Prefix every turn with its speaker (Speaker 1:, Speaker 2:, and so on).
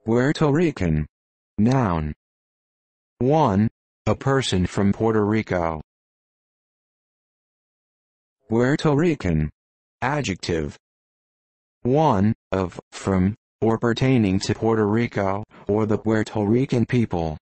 Speaker 1: Puerto Rican. Noun. 1. A person from Puerto Rico. Puerto Rican. Adjective. 1. Of, from, or pertaining to Puerto Rico, or the Puerto Rican people.